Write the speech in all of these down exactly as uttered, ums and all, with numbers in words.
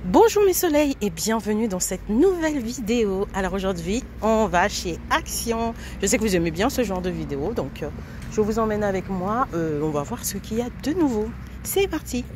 Bonjour mes soleils et bienvenue dans cette nouvelle vidéo. Alors aujourd'hui on va chez Action. Je sais que vous aimez bien ce genre de vidéo, donc euh, je vous emmène avec moi. euh, On va voir ce qu'il y a de nouveau. C'est parti.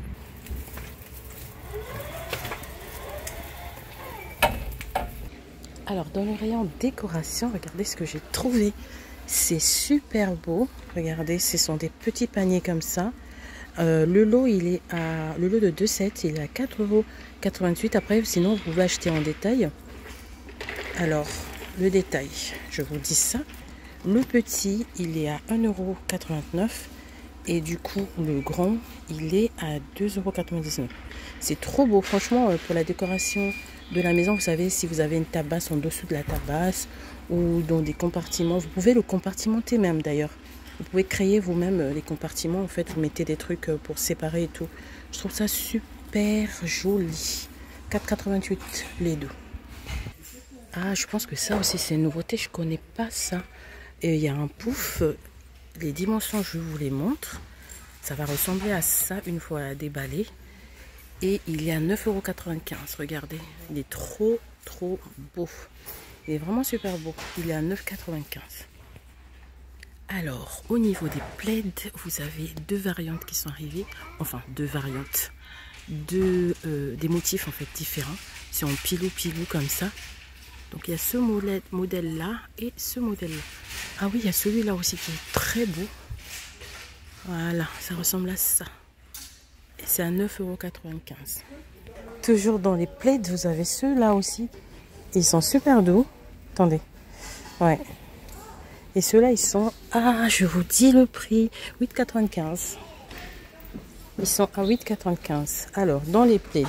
Alors dans le rayon décoration, regardez ce que j'ai trouvé. C'est super beau. Regardez, ce sont des petits paniers comme ça. Euh, le lot il est à le lot de deux sets, il est à quatre euros quatre-vingt-huit. Après sinon vous pouvez acheter en détail. Alors le détail, je vous dis ça. Le petit il est à un euro quatre-vingt-neuf et du coup le grand il est à deux euros quatre-vingt-dix-neuf. C'est trop beau franchement pour la décoration de la maison. Vous savez, si vous avez une tabasse en dessous de la tabasse ou dans des compartiments, vous pouvez le compartimenter même d'ailleurs. Vous pouvez créer vous-même les compartiments. En fait, vous mettez des trucs pour séparer et tout. Je trouve ça super joli. quatre euros quatre-vingt-huit les deux. Ah, je pense que ça aussi, c'est une nouveauté. Je connais pas ça. Et il y a un pouf. Les dimensions, je vous les montre. Ça va ressembler à ça une fois déballé. Et il est à neuf euros quatre-vingt-quinze. Regardez, il est trop, trop beau. Il est vraiment super beau. Il est à neuf euros quatre-vingt-quinze. Alors, au niveau des plaids, vous avez deux variantes qui sont arrivées. Enfin, deux variantes. Deux, euh, des motifs en fait différents. C'est en pilou-pilou comme ça. Donc, il y a ce modèle-là et ce modèle-là. Ah oui, il y a celui-là aussi qui est très beau. Voilà, ça ressemble à ça. Et c'est à neuf euros quatre-vingt-quinze. Toujours dans les plaids, vous avez ceux-là aussi. Ils sont super doux. Attendez. Ouais. Et ceux-là, ils sont... Ah, je vous dis le prix. huit euros quatre-vingt-quinze. Ils sont à huit euros quatre-vingt-quinze. Alors, dans les plaids,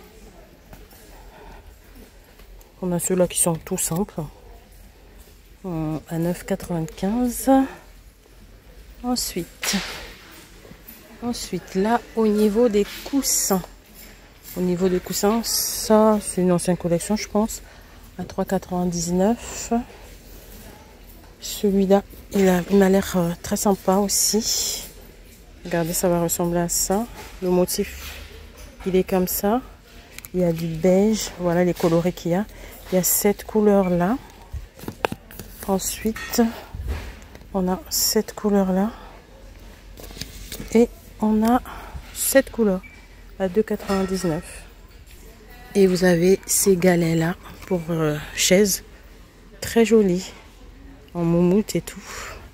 on a ceux-là qui sont tout simples. À neuf euros quatre-vingt-quinze. Ensuite, ensuite, là, au niveau des coussins. Au niveau des coussins, ça, c'est une ancienne collection, je pense. À trois euros quatre-vingt-dix-neuf. Celui-là, il a, il a l'air euh, très sympa aussi. Regardez, ça va ressembler à ça. Le motif, il est comme ça. Il y a du beige. Voilà les colorés qu'il y a. Il y a cette couleur-là. Ensuite, on a cette couleur-là. Et on a cette couleur à deux euros quatre-vingt-dix-neuf. Et vous avez ces galets-là pour euh, chaise. Très jolis. En moumoute et tout,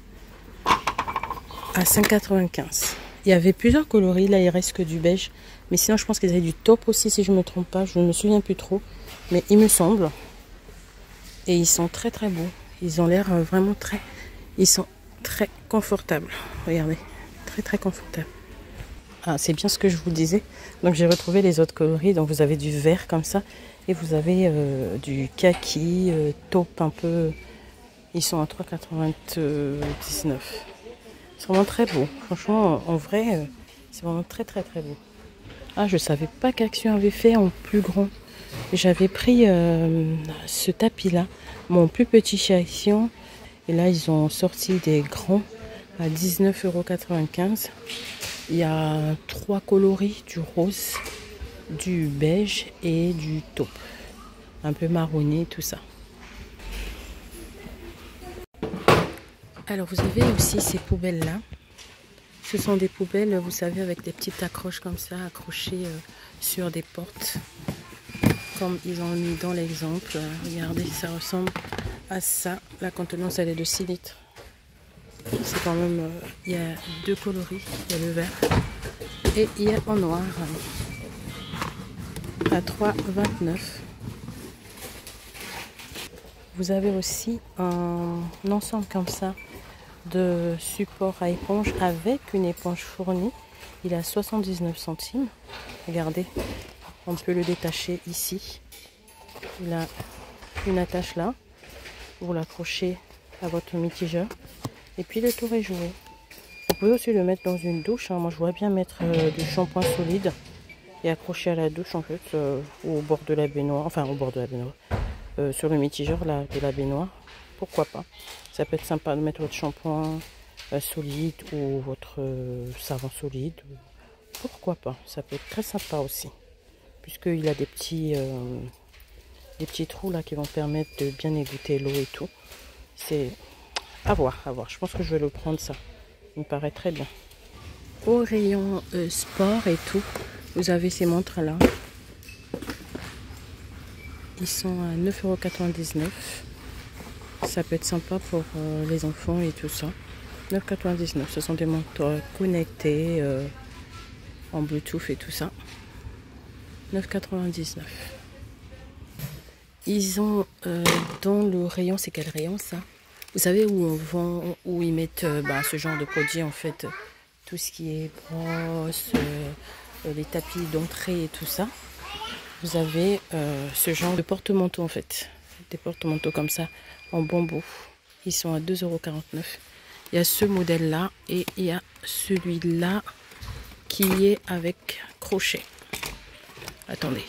à cinq euros quatre-vingt-quinze. Il y avait plusieurs coloris, là il reste que du beige, mais sinon je pense qu'ils avaient du taupe aussi si je ne me trompe pas, je ne me souviens plus trop, mais il me semble. Et ils sont très très beaux, ils ont l'air vraiment très, ils sont très confortables, regardez, très très confortables. Ah, c'est bien ce que je vous disais, donc j'ai retrouvé les autres coloris, donc vous avez du vert comme ça, et vous avez euh, du kaki, euh, taupe un peu. Ils sont à trois euros quatre-vingt-dix-neuf. C'est vraiment très beau. Franchement, en vrai, c'est vraiment très très très beau. Ah, je savais pas qu'Action avait fait en plus grand. J'avais pris euh, ce tapis-là, mon plus petit chez Action. Et là, ils ont sorti des grands à dix-neuf euros quatre-vingt-quinze. Il y a trois coloris, du rose, du beige et du taupe. Un peu marronné, tout ça. Alors vous avez aussi ces poubelles là. Ce sont des poubelles, vous savez, avec des petites accroches comme ça, accrochées euh, sur des portes. Comme ils ont mis dans l'exemple. Regardez, ça ressemble à ça. La contenance elle est de six litres. C'est quand même... Euh, il y a deux coloris. Il y a le vert et il y a en noir. À trois euros vingt-neuf. Vous avez aussi un ensemble comme ça de support à éponge avec une éponge fournie. Il est à soixante-dix-neuf centimes. Regardez, on peut le détacher ici. Il a une attache là. Vous l'accrochez à votre mitigeur. Et puis le tour est joué. Vous pouvez aussi le mettre dans une douche. Hein. Moi je vois bien mettre euh, du shampoing solide et accrocher à la douche en fait, euh, ou au bord de la baignoire. Enfin au bord de la baignoire. Euh, sur le mitigeur là, de la baignoire. Pourquoi pas? Ça peut être sympa de mettre votre shampoing euh, solide ou votre euh, savon solide. Pourquoi pas? Ça peut être très sympa aussi. puisqu'il a des petits, euh, des petits trous là qui vont permettre de bien égoutter l'eau et tout. C'est à voir, à voir. Je pense que je vais le prendre ça. Il me paraît très bien. Au rayon euh, sport et tout, vous avez ces montres là. Ils sont à neuf euros quatre-vingt-dix-neuf. Ça peut être sympa pour euh, les enfants et tout ça. neuf euros quatre-vingt-dix-neuf. Ce sont des montres connectées euh, en Bluetooth et tout ça. neuf euros quatre-vingt-dix-neuf. Ils ont euh, dans le rayon, c'est quel rayon ça? Vous savez où on vend, où ils mettent euh, bah, ce genre de produits en fait, tout ce qui est brosse, euh, les tapis d'entrée et tout ça. Vous avez euh, ce genre de porte-manteau en fait, des porte-manteaux comme ça en bambou. Ils sont à deux euros quarante-neuf. Il y a ce modèle là et il y a celui-là qui est avec crochet. Attendez.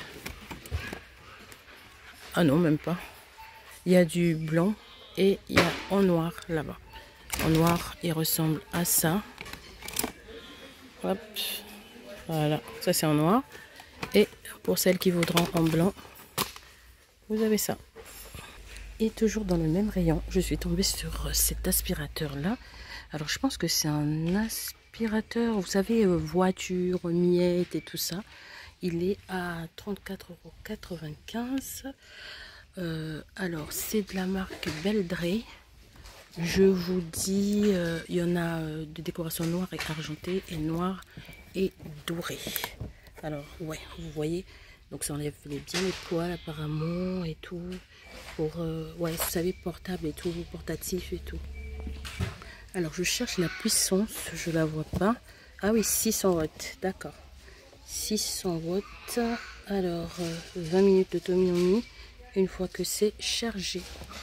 Ah non, même pas. Il y a du blanc et il y a en noir là-bas. En noir, il ressemble à ça. Hop. Voilà, ça c'est en noir. Et pour celles qui voudront en blanc, vous avez ça. Et toujours dans le même rayon, je suis tombée sur cet aspirateur là. Alors je pense que c'est un aspirateur, vous savez, voiture, miettes et tout ça. Il est à trente-quatre euros quatre-vingt-quinze. Euh, alors c'est de la marque Beldray. Je vous dis, euh, il y en a de décoration noire et argentée et noire et dorée. Alors ouais, vous voyez, donc ça enlève bien les poils apparemment et tout. Pour, euh, ouais, vous savez, portable et tout, portatif et tout. Alors je cherche la puissance, je la vois pas. Ah oui, six cents watts, d'accord. six cents watts, alors euh, vingt minutes d'autonomie une fois que c'est chargé.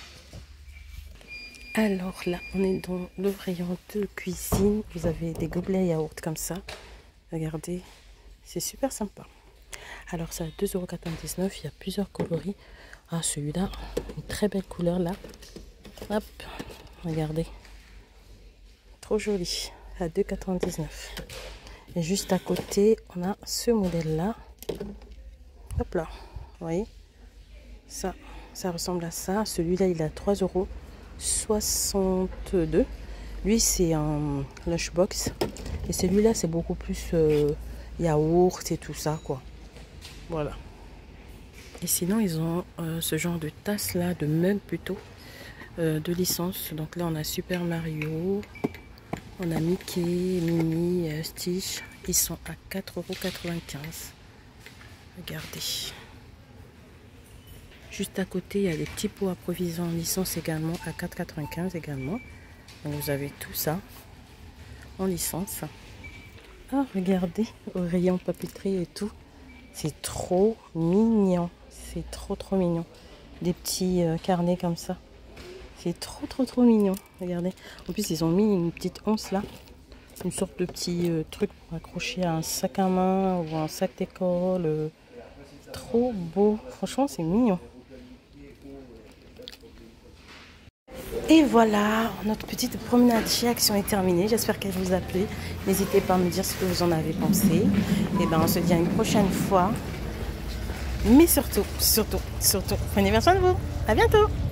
Alors là, on est dans le rayon de cuisine. Vous avez des gobelets yaourt comme ça. Regardez, c'est super sympa. Alors ça, deux euros quatre-vingt-dix-neuf. Il y a plusieurs coloris. Ah, celui-là, une très belle couleur là. Hop, regardez. Trop joli. À deux euros quatre-vingt-dix-neuf. Et juste à côté, on a ce modèle là. Hop là, vous voyez. Ça, ça ressemble à ça. Celui-là, il est à trois euros soixante-deux. Lui, c'est un lunchbox. Et celui-là, c'est beaucoup plus euh, yaourt et tout ça, quoi. Voilà. Et sinon, ils ont euh, ce genre de tasse là, de mug plutôt, euh, de licence. Donc là, on a Super Mario, on a Mickey, Minnie, euh, Stitch. Ils sont à quatre euros quatre-vingt-quinze. Regardez. Juste à côté, il y a des petits pots à provision en licence également, à quatre euros quatre-vingt-quinze également. Donc vous avez tout ça en licence. Ah, regardez, au rayon papeterie et tout. C'est trop mignon. C'est trop trop mignon. Des petits euh, carnets comme ça. C'est trop trop trop mignon. Regardez. En plus, ils ont mis une petite once là. Une sorte de petit euh, truc pour accrocher à un sac à main ou un sac d'école. Euh, trop beau. Franchement, c'est mignon. Et voilà, notre petite promenade chez Action est terminée. J'espère qu'elle vous a plu. N'hésitez pas à me dire ce que vous en avez pensé. Et ben, on se dit à une prochaine fois. Mais surtout, surtout, surtout, prenez bien soin de vous. À bientôt.